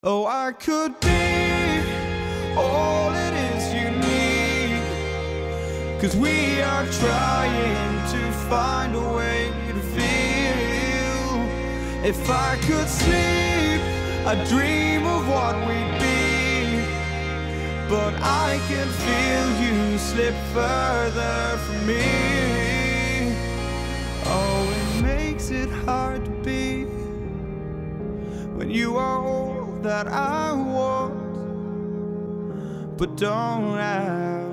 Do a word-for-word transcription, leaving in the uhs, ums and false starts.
Oh, I could be all it is you need, 'cause we are trying to find a way to feel. If I could sleep, I'd dream of what we'd be, but I can feel you slip further from me. Oh, it makes it hard to be when you are all that I want, but don't have.